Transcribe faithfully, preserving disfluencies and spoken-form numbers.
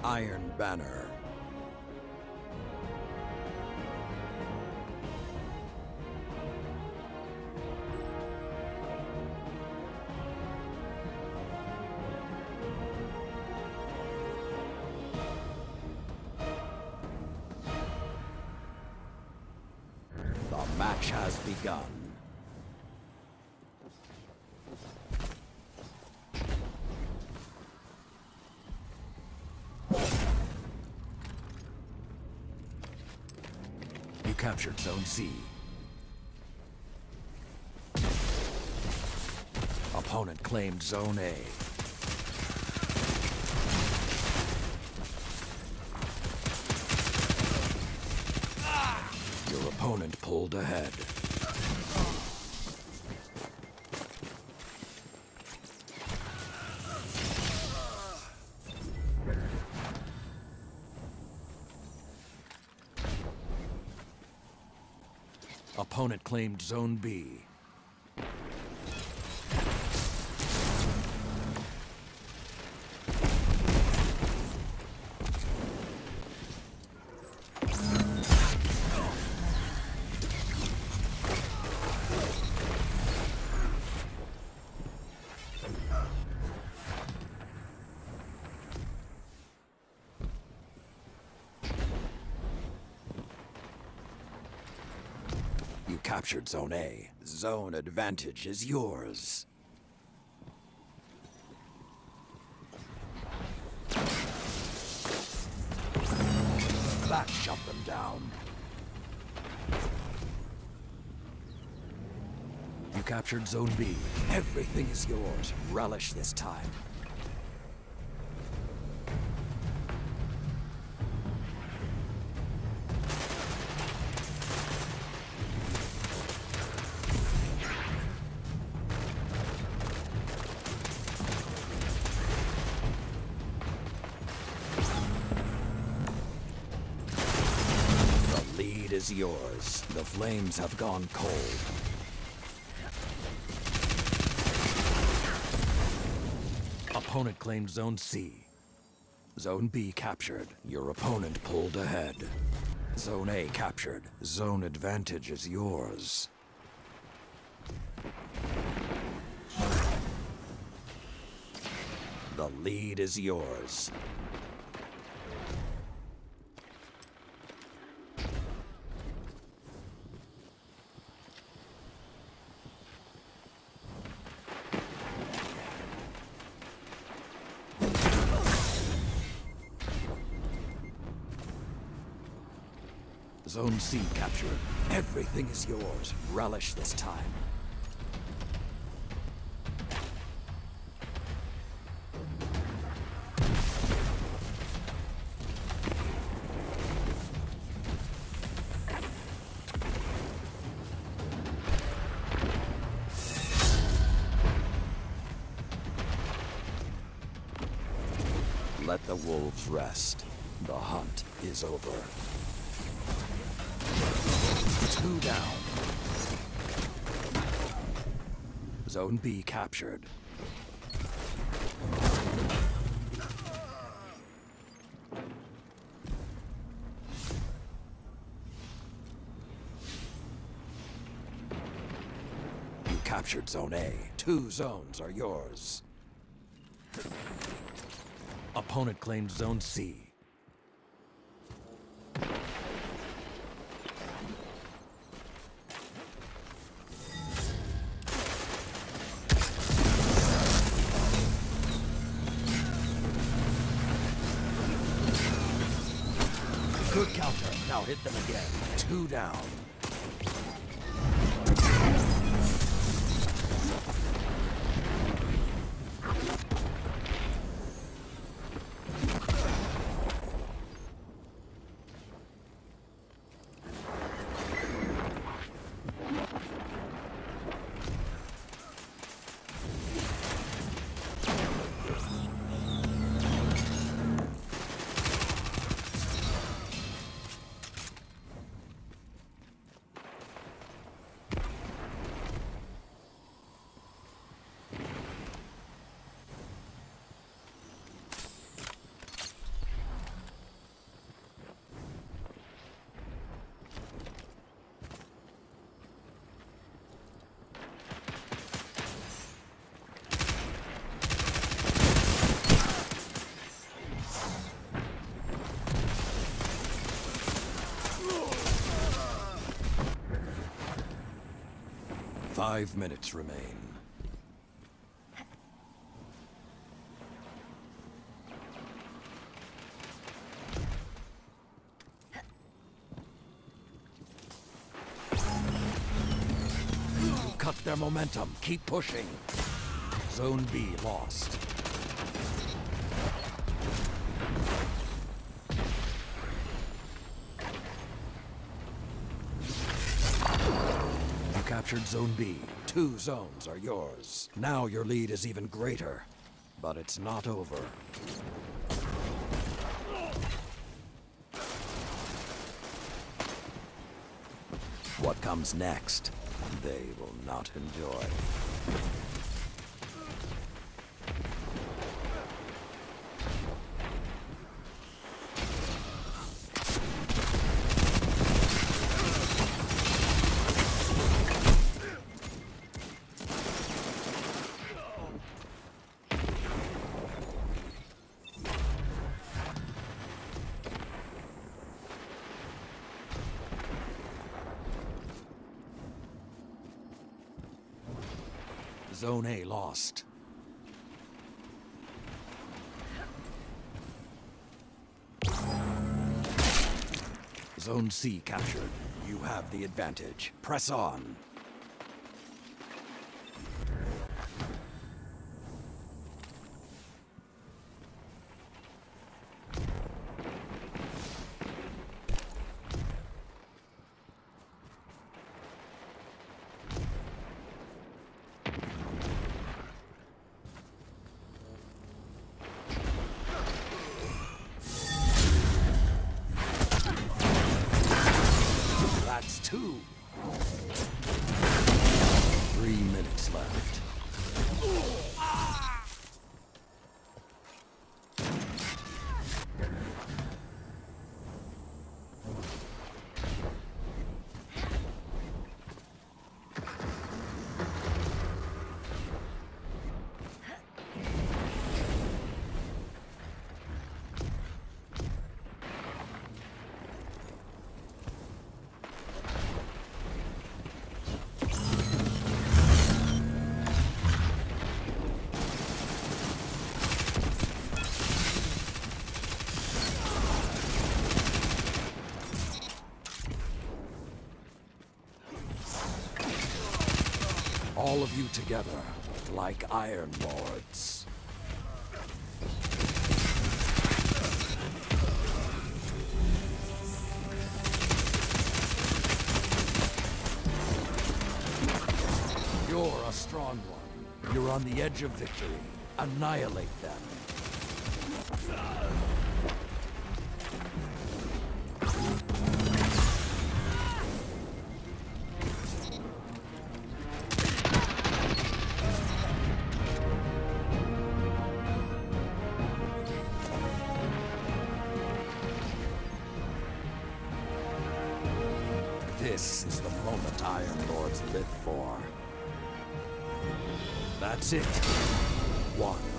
Iron Banner. The match has begun. You captured Zone C. Opponent claimed Zone A. Your opponent pulled ahead. Opponent claimed Zone B. You captured Zone A. Zone advantage is yours. That shut them down. You captured Zone B. Everything is yours. Relish this time. Is yours. The flames have gone cold. Opponent claimed Zone C. Zone B captured. Your opponent pulled ahead. Zone A captured. Zone advantage is yours. The lead is yours. Zone C captured. Everything is yours. Relish this time. Let the wolves rest. The hunt is over. Two down. Zone B captured. You captured Zone A. Two zones are yours. Opponent claimed Zone C. Good counter. Now hit them again. Two down. Five minutes remain. Cut their momentum. Keep pushing. Zone B lost. You captured Zone B. Two zones are yours. Now your lead is even greater. But it's not over. What comes next, they will not enjoy. Zone A lost. Zone C captured. You have the advantage. Press on. That's two. Three minutes left. All of you together, like Iron Lords. You're a strong one. You're on the edge of victory. Annihilate them. This is the moment Iron Lords live for. That's it. One.